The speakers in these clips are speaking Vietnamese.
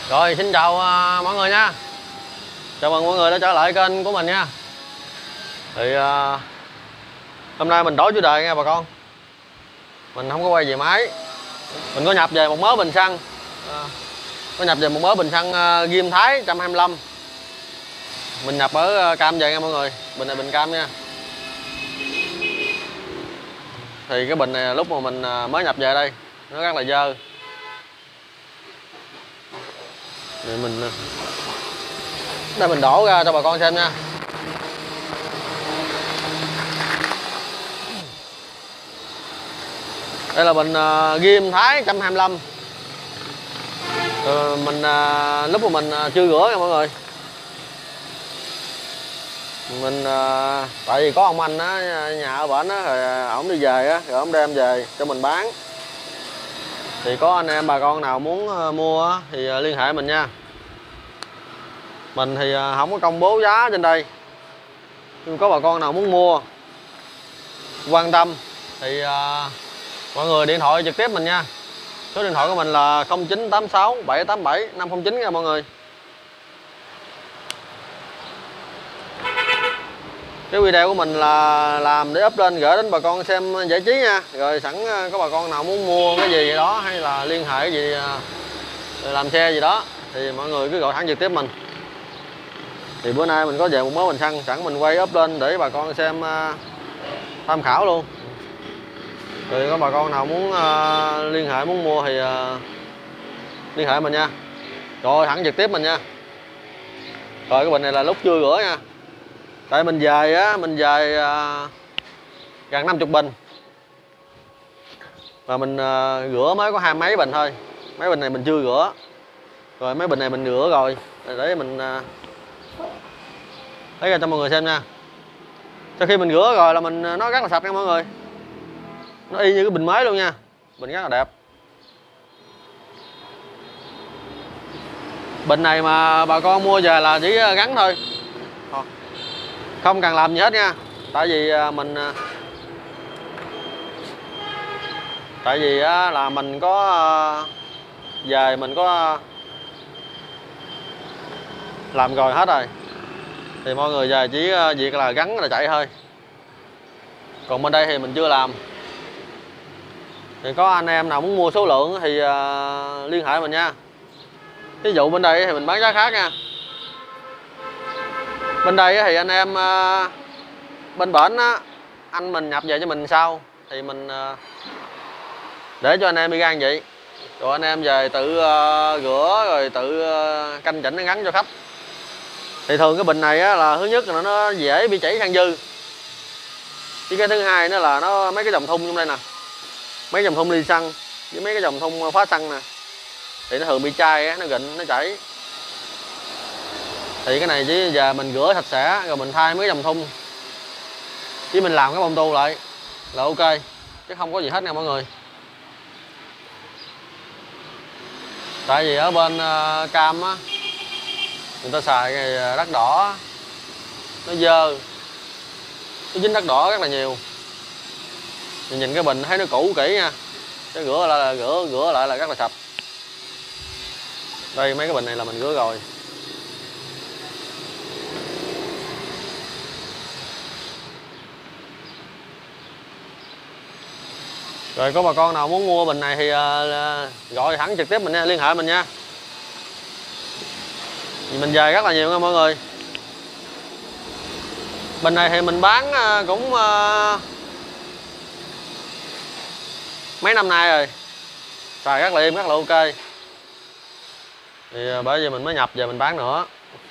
Rồi xin chào mọi người nha. Chào mừng mọi người đã trở lại kênh của mình nha. Thì hôm nay mình đổi chủ đề nha bà con. Mình không có quay về máy. Mình có nhập về một mớ bình xăng. Ghim Thái 125. Mình nhập ở Cam về nha mọi người. Bình này bình Cam nha. Thì cái bình này lúc mà mình mới nhập về đây nó rất là dơ. Thì mình đổ ra cho bà con xem nha. Đây là bình Ghim Thái 125. Lúc mà mình chưa rửa nha mọi người. Tại vì có ông anh á, nhà ở bển á, rồi ổng đi về á, rồi ổng đem về cho mình bán. Thì có anh em bà con nào muốn mua á, thì liên hệ mình nha. Mình thì không có công bố giá trên đây, nhưng có bà con nào muốn mua quan tâm thì mọi người điện thoại trực tiếp mình nha. Số điện thoại của mình là 0986 787 509 nha mọi người. Cái video của mình là làm để up lên gửi đến bà con xem giải trí nha. Rồi sẵn có bà con nào muốn mua cái gì đó hay là liên hệ gì làm xe gì đó thì mọi người cứ gọi thẳng trực tiếp mình. Thì bữa nay mình có về một mớ bình xăng, sẵn mình quay up lên để bà con xem tham khảo luôn. Rồi có bà con nào muốn liên hệ muốn mua thì liên hệ mình nha. Gọi thẳng trực tiếp mình nha. Rồi cái bình này là lúc chưa rửa nha. Tại mình về gần 50 bình. Và mình rửa mới có 20 mấy bình thôi. Mấy bình này mình chưa rửa. Rồi mấy bình này mình rửa rồi. Để mình lấy ra cho mọi người xem nha. Sau khi mình rửa rồi là nó rất là sạch nha mọi người. Nó y như cái bình mới luôn nha. Bình rất là đẹp. Bình này mà bà con mua về là chỉ gắn thôi, không cần làm gì hết nha. Tại vì là mình có về mình có làm rồi hết rồi. Thì mọi người về chỉ việc là gắn là chạy thôi. Còn bên đây thì mình chưa làm. Thì có anh em nào muốn mua số lượng thì liên hệ mình nha. Ví dụ bên đây thì mình bán giá khác nha. Bên đây thì anh em bên bển á, anh mình nhập về cho mình sau thì mình để cho anh em đi gan vậy. Rồi anh em về tự rửa rồi tự canh chỉnh gắn cho khách. Thì thường cái bình này á, là thứ nhất là nó dễ bị chảy xăng dư. Chứ cái thứ hai nữa là nó mấy cái dòng thun trong đây nè, mấy dòng thun ly xăng với mấy cái dòng thun phá xăng nè, thì nó thường bị chai á, nó gịnh nó chảy. Thì cái này chỉ giờ mình rửa sạch sẽ rồi mình thay mấy dòng thun, chứ mình làm cái bông tu lại là ok, chứ không có gì hết nha mọi người. Tại vì ở bên Cam á, người ta xài cái đất đỏ, nó dơ, nó dính đất đỏ rất là nhiều. Mình nhìn cái bình thấy nó cũ kỹ nha, cái rửa lại là rất là sạch. Đây mấy cái bình này là mình rửa rồi. Rồi có bà con nào muốn mua bình này thì gọi thẳng trực tiếp mình nha, liên hệ mình nha. Mình về rất là nhiều nha mọi người. Bình này thì mình bán cũng mấy năm nay rồi, xài rất là êm, rất là ok. Thì bởi vì mình mới nhập về mình bán nữa.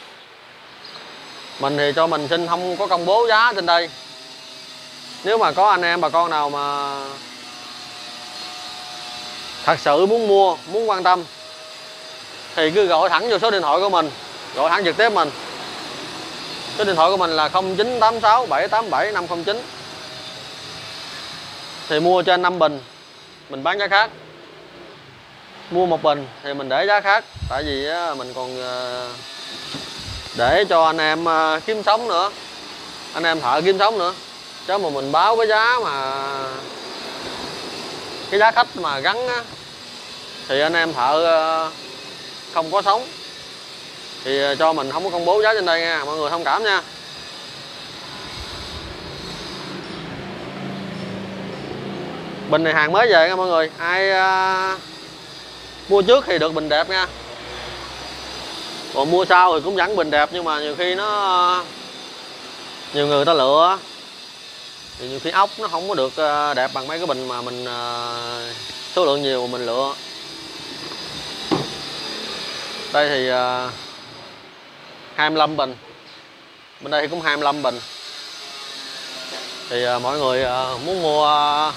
Mình thì cho mình xin không có công bố giá trên đây. Nếu mà có anh em bà con nào mà thật sự muốn mua, muốn quan tâm thì cứ gọi thẳng vô số điện thoại của mình, gọi thẳng trực tiếp mình. Số điện thoại của mình là 0986 787 509. Thì mua trên 5 bình mình bán giá khác, mua 1 bình thì mình để giá khác. Tại vì mình còn để cho anh em kiếm sống nữa, anh em thợ kiếm sống nữa. Chứ mà mình báo cái giá cái giá khách mà gắn á, thì anh em thợ không có sống thì cho mình không có công bố giá trên đây nha, mọi người thông cảm nha. Bình này hàng mới về nha mọi người, ai mua trước thì được bình đẹp nha, còn mua sau thì cũng vẫn bình đẹp, nhưng mà nhiều khi nó nhiều người ta lựa thì nhiều khi ốc nó không có được đẹp bằng mấy cái bình mà mình số lượng nhiều mà mình lựa. Đây thì 25 bình, bên đây thì cũng 25 bình. Thì mọi người muốn mua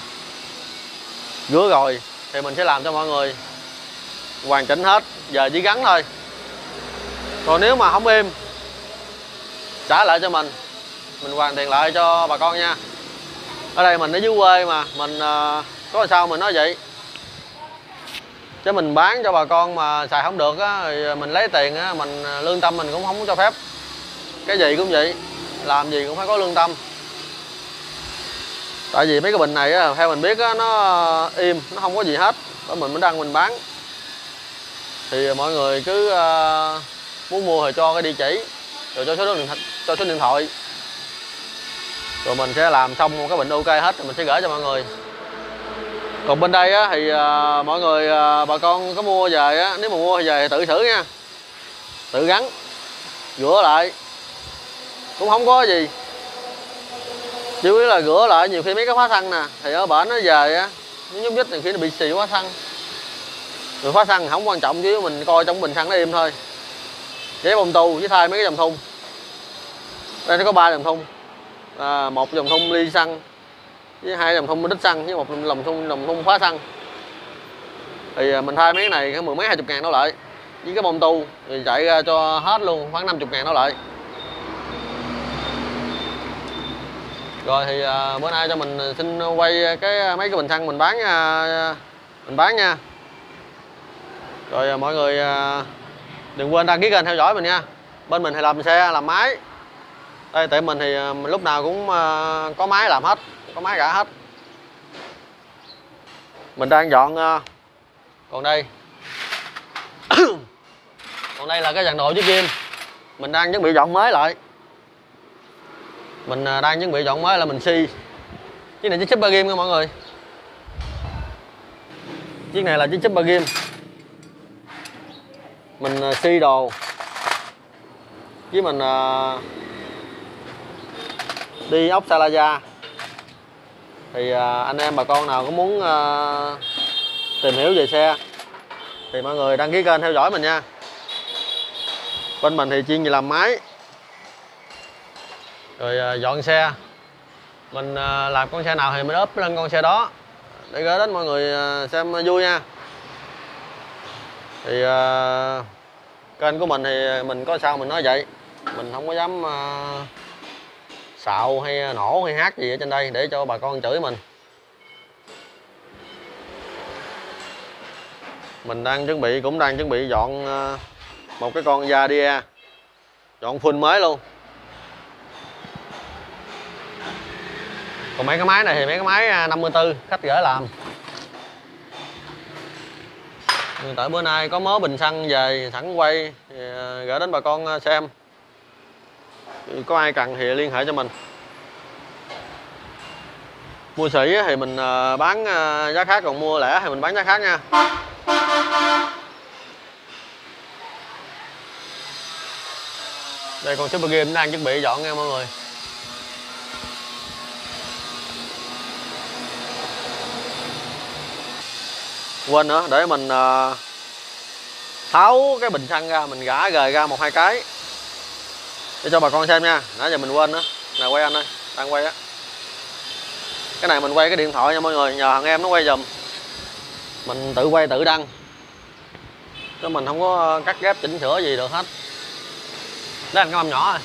rửa rồi thì mình sẽ làm cho mọi người hoàn chỉnh hết, giờ chỉ gắn thôi. Còn nếu mà không êm trả lại cho mình hoàn tiền lại cho bà con nha. Ở đây mình ở dưới quê mà mình có sao mình nói vậy, chứ mình bán cho bà con mà xài không được á thì mình lấy tiền á, mình lương tâm mình cũng không cho phép. Cái gì cũng vậy, làm gì cũng phải có lương tâm. Tại vì mấy cái bình này á, theo mình biết á, nó im, nó không có gì hết, đó mình mới đăng mình bán. Thì mọi người cứ muốn mua thì cho cái địa chỉ rồi cho số điện thoại, rồi mình sẽ làm xong một cái bình ok hết rồi mình sẽ gửi cho mọi người. Còn bên đây á, thì mọi người bà con có mua về á, nếu mà mua về thì tự xử nha, tự gắn rửa lại cũng không có gì, chỉ biết là rửa lại. Nhiều khi mấy cái khóa xăng nè thì ở bển nó về á, nó nhúc nhích, nhiều khi nó bị xì khóa xăng. Rồi khóa xăng không quan trọng, chứ mình coi trong bình xăng nó im thôi. Giấy bông tu với thay mấy cái dòng thun, đây nó có 3 dòng thun, một dòng thun ly xăng với 2 dòng thun đít xăng với một dòng thun khóa xăng. Thì mình thay mấy cái này mười mấy 20 ngàn đổ lại, với cái bông tu thì chạy ra cho hết luôn khoảng 50 ngàn đổ lại. Rồi thì bữa nay cho mình xin quay mấy cái bình xăng mình bán nha. Rồi mọi người đừng quên đăng ký kênh theo dõi mình nha. Bên mình thì làm xe làm máy, đây tại mình thì lúc nào cũng có máy làm hết, có máy cả hết. Mình đang dọn còn đây còn đây là cái dàn đồ với kim, mình đang chuẩn bị dọn mới lại. Mình đang chuẩn bị dọn mới là mình xi chiếc này, chiếc Super Game nha mọi người. Chiếc này là chiếc Super Game, mình xi đồ với mình đi ốc Salaza. Thì anh em bà con nào có muốn tìm hiểu về xe thì mọi người đăng ký kênh theo dõi mình nha. Bên mình thì chuyên về làm máy rồi dọn xe, mình làm con xe nào thì mình ốp lên con xe đó để gửi đến mọi người xem vui nha. Thì kênh của mình thì mình có sao mình nói vậy, mình không có dám xạo hay nổ hay hát gì ở trên đây để cho bà con chửi mình. Mình đang chuẩn bị dọn một cái con Yadia, dọn full mới luôn. Còn mấy cái máy này thì mấy cái máy 54 khách gửi làm. Tại bữa nay có mớ bình xăng về sẵn quay thì gửi đến bà con xem. Có ai cần thì liên hệ cho mình. Mua sỉ thì mình bán giá khác, còn mua lẻ thì mình bán giá khác nha. Đây con Super Game đang chuẩn bị dọn nha mọi người. Quên nữa, để mình tháo cái bình xăng ra, mình gã rời ra 1-2 cái để cho bà con xem nha. Nãy giờ mình quên nữa. Nè quay anh ơi, đang quay á. Cái này mình quay cái điện thoại nha mọi người, nhờ thằng em nó quay giùm. Mình tự quay tự đăng, chứ mình không có cắt ghép chỉnh sửa gì được hết. Đây anh cái mâm nhỏ rồi.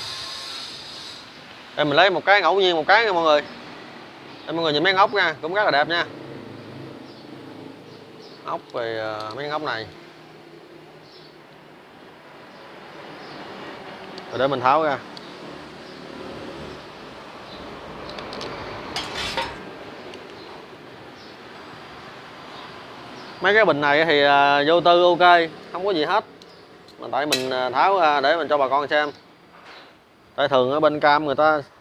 Đây mình lấy một cái ngẫu nhiên một cái nha mọi người. Đây mọi người nhìn mấy ốc nha, cũng rất là đẹp nha. Ốc về mấy ốc này. Rồi để mình tháo ra. Mấy cái bình này thì vô tư ok, không có gì hết, mà tại mình tháo ra để mình cho bà con xem. Tại thường ở bên Cam người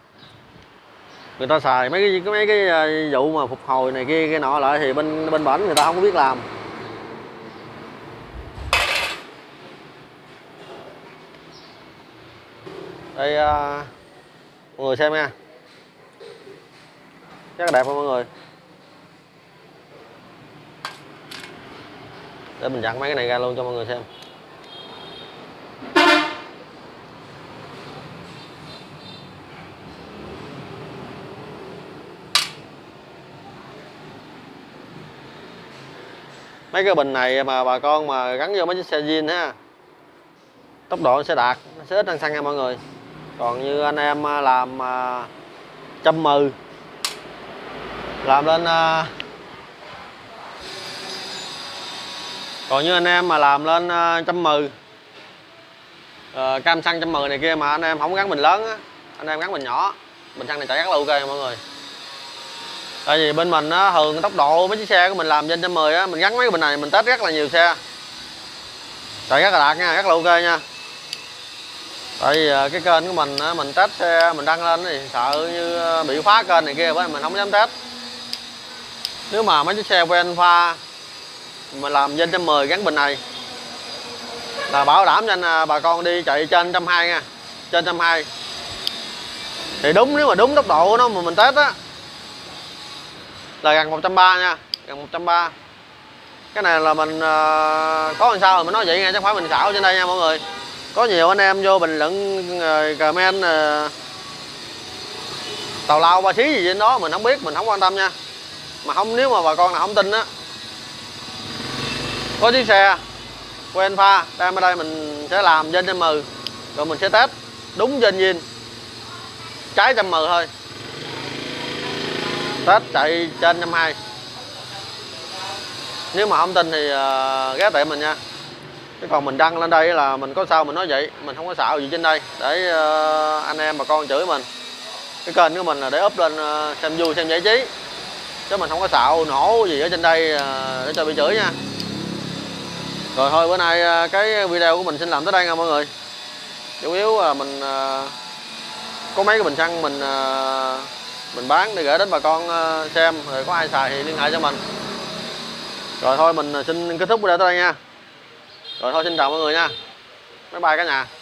ta xài mấy cái vụ mà phục hồi này kia cái nọ lại thì bên bển người ta không có biết làm. Đây mọi người xem nha, chắc đẹp không mọi người. Để mình dặn mấy cái này ra luôn cho mọi người xem. Mấy cái bình này mà bà con mà gắn vô mấy chiếc xe zin ha, tốc độ sẽ đạt, nó sẽ ít ăn xăng nha mọi người. Còn như anh em làm 110 làm lên còn như anh em mà làm lên 110 cam xăng 110 này kia mà anh em không gắn bình lớn á, anh em gắn bình nhỏ, bình xăng này chạy rất là ok mọi người. Tại vì bên mình á, thường tốc độ mấy chiếc xe của mình làm trên 110 á, mình gắn mấy cái bình này mình test rất là nhiều xe, chạy rất là đạt nha, rất là ok nha. Tại vì cái kênh của mình á, mình test xe mình đăng lên thì sợ như bị khóa kênh này kia, bởi mình không dám test. Nếu mà mấy chiếc xe quen pha mình làm trên 110 gắn bình này là bảo đảm cho anh bà con đi chạy trên 120 nha, trên 120 thì đúng. Nếu mà đúng tốc độ của nó mà mình test á là gần 130 nha, gần 130. Cái này là mình có làm sao rồi mình nói vậy nha, chứ không phải mình xạo trên đây nha mọi người. Có nhiều anh em vô bình luận comment tào lao ba xí gì trên đó mình không biết, mình không quan tâm nha. Mà không, nếu mà bà con nào không tin á, có chiếc xe quen pha đem ở đây mình sẽ làm trên 110 rồi mình sẽ test đúng trên zin trái 110 thôi, test chạy trên 120. Nếu mà không tin thì ghé tiệm mình nha. Chứ còn mình đăng lên đây là mình có sao mình nói vậy, mình không có xạo gì trên đây để anh em bà con chửi mình. Cái kênh của mình là để up lên xem vui xem giải trí, chứ mình không có xạo nổ gì ở trên đây để cho bị chửi nha. Rồi thôi bữa nay cái video của mình xin làm tới đây nha mọi người. Chủ yếu là mình có mấy cái bình xăng mình bán để gửi đến bà con xem, rồi có ai xài thì liên hệ cho mình. Rồi thôi mình xin kết thúc video tới đây nha. Rồi thôi xin chào mọi người nha. Bye bye cả nhà.